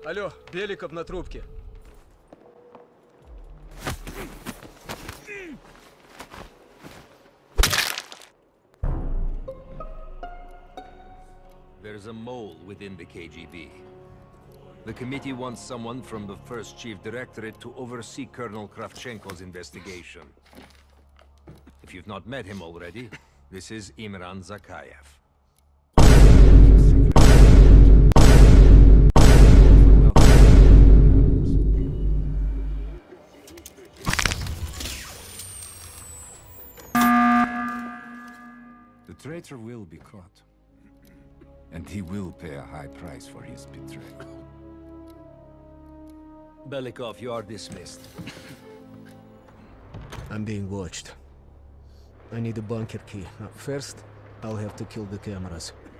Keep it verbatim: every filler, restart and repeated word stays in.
Алло, Беликов на трубке. There's a mole within the K G B. The committee wants someone from the first Chief Directorate to oversee Colonel Kravchenko's investigation. If you've not met him already, this is Imran Zakayev. The traitor will be caught. And he will pay a high price for his betrayal. Belikov, you are dismissed. I'm being watched. I need a bunker key. Now, first, I'll have to kill the cameras.